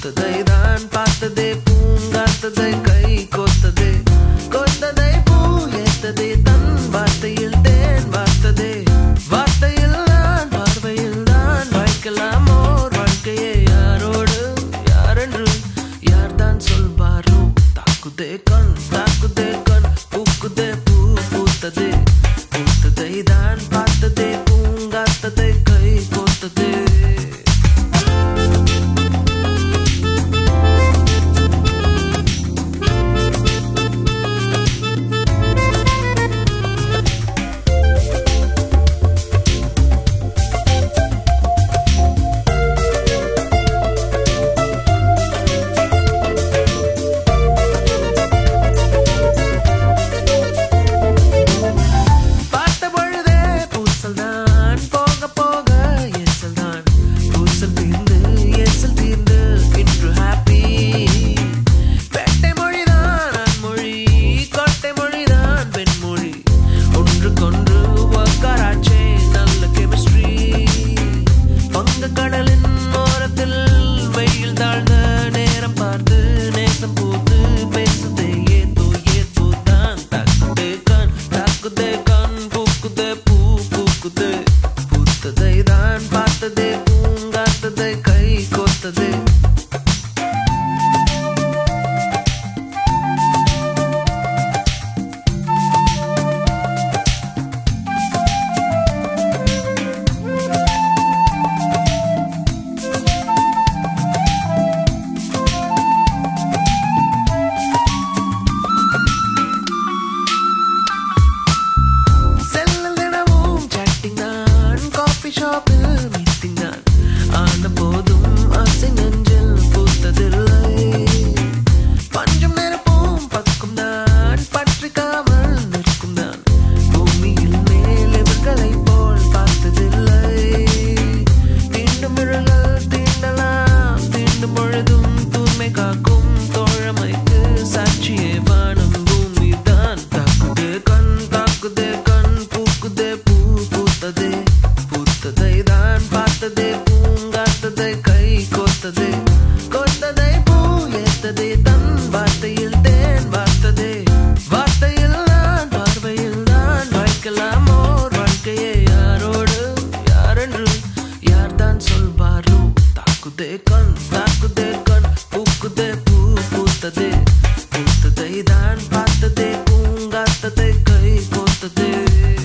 பூத்ததை தான் பார்த்ததே பூங்காத்ததை கை கோத்ததே கோத்ததை பூ ஏத்ததே தன் வார்த்தையில் தேன் வார்த்ததே வார்த்தையில் தான் பார்வையில் தான் வாழ்க்கலாம் ஓர் வாழ்க்கையே யாரோடு யாரென்று யார்தான் சொல்வாரோ தாக்குதே கண் பூக்குதே பூ பூத்ததே பூத்ததை தான் பார்த்ததே பூங்காத்ததை கை கோத்ததே பூத்ததை தான் பார்த்ததே பூங்காத்ததை கை கோத்ததே ஷாப்பில் மீட்டிங் தான் ஆன போதும் ஆசை நெஞ்சில் பூத்ததில்லை பஞ்சம் நிரப்பும் பக்கம் தான் பற்றிக்காமல் நிற்கும் தான் பூமியில் மேல் இவர்களை போல் பார்த்ததில்லை தீண்டும் இழல்கள் தீண்டலாம் தீண்டும் பொழுதும் தூய்மை காக்கும் தோழமைக்கு சாட்சியே வானம் பூமி தான் தாக்குதே கண் பூக்குதே பூ பூத்ததே பூத்ததை தான் பார்த்ததே பூங்காத்ததை கை கோத்ததே கோத்ததை பூ ஏத்ததே தன் வார்த்தையில் தேன் வார்த்ததே வார்த்தையில் தான் பார்வையில் தான் வாழ்க்கலாம் ஓர் வாழ்க்கையே யாரோடு யாரென்று யார்தான் சொல்வாரோ தாக்குதே கண் பூக்குதே பூ பூத்ததே பூத்ததை தான் பார்த்ததே பூங்காத்ததை கை கோத்ததே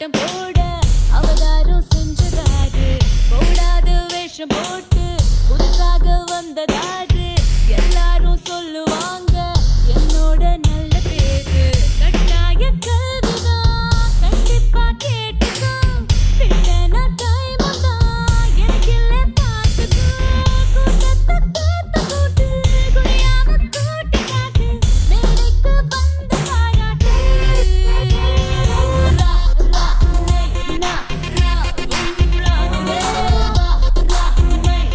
ஆட்டம் போட அவதாரம் செஞ்சதாரு போடாத வேஷம் போட்டு புதுசாக வந்ததாரு எல்லாரும் சொல்லுவாங்க என்னோட நல்ல பேரு கட்டாய கல்விதான் கண்டிப்பா கேட்டுக்கோ பிட்டனா டைம் தான் எனக்கு இல்லை பார்த்துக்கோ கூட்டத்தை கேட்டு கூட்டு குடியாம கூட்டி காட்டு மேடைக்கு வந்த பாராட்டு ரா ரா நை நா ரா ரா ரா ரா நை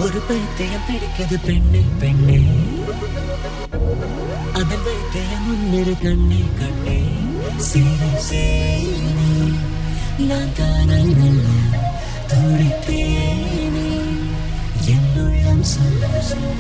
ஒரு பைத்தியம் பிடிக்குது பெண்ணே பெண்ணே அதன் வைத்தியம் முன்னிரு கண்ணே கண்ணே சேரி சேரி நான் காணல் நல்ல துடித்தேனே என்னுள்ளம் சொல்ல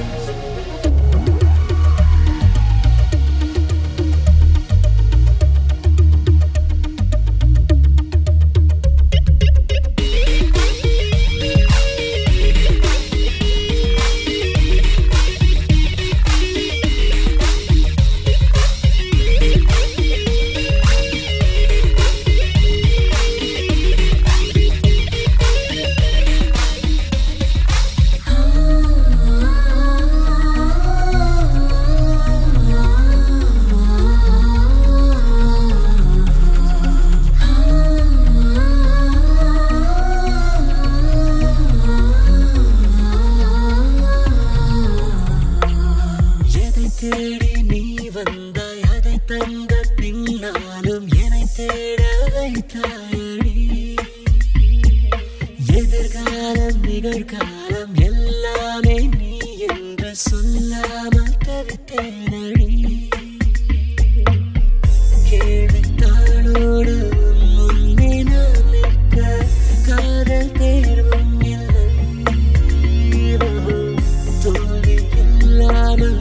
தேடி நீ வந்தாய் அதை தந்த பின்னாலும் என்னை தேட வைத்தாயடி எதிர்காலம் நிகழ்காலம் எல்லாமே நீ என்று சொல்லாமல் தவித்தேனடி கேள்வித்தாளோடு முன்னே நான் நிற்க காதல் தேர்வும் இல்லை தோல்வி இல்லாமல்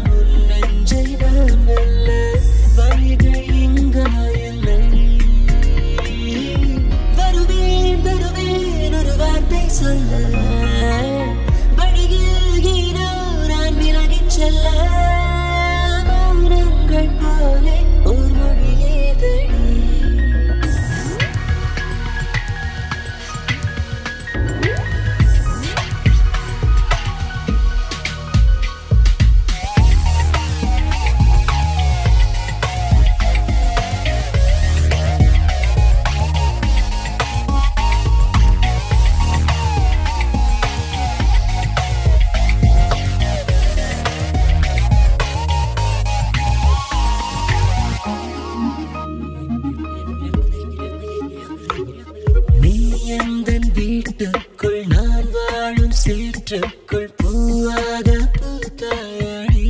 வீட்டுக்குள் நான் வாழும் சேற்றுக்குள் பூவாக பூத்தாயடி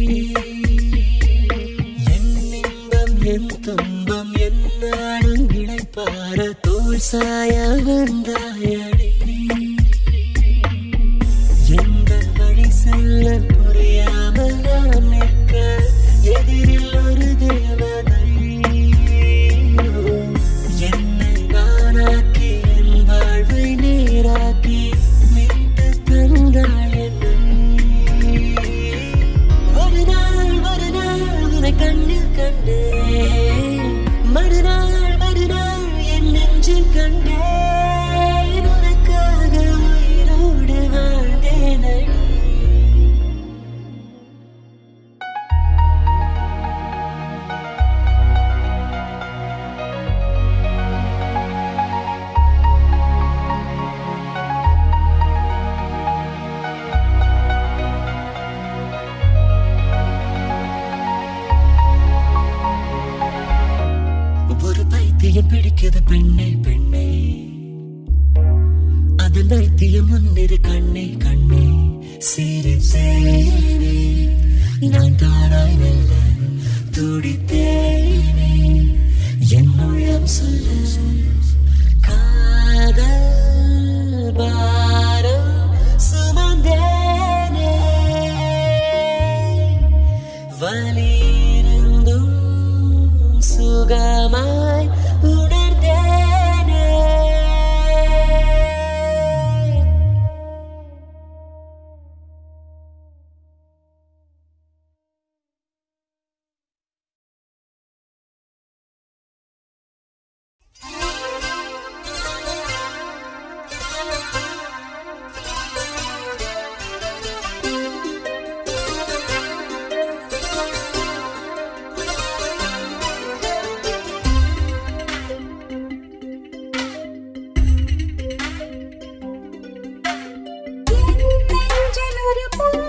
என் இன்பம் என் துன்பம் என்னாலும் இணைப்பார தோல் சாய வந்தாயடி எந்த வழி செல்ல புரியாமல் நான் நிற்க எதிரில் ஒரு தேவதை என்னை நானாக்கி வாழ்வை நேராக்கி மீட்டு தந்தாள் என்னை ஒரு நாள் உன்னை கண்ணில் கண்டே மறுநாள் என் நெஞ்சில் கண்டே உனக்காக உயிரோடு வாழ்ந்தேனடி பைத்தியம் பிடிக்கிறது பெண்ணே பெண்ணே அதன் வைத்தியம் முன்னிரு கண்ணே கண்ணே சேரி சேரி நான் தாராய் வெல்ல துடித்தேனே என்னுள்ளம் சொல்ல காதல் பாரம் சுமந்தேனே வலியிருந்தும் சுகமாய் உணர்ந்தேனே ஒரு பூ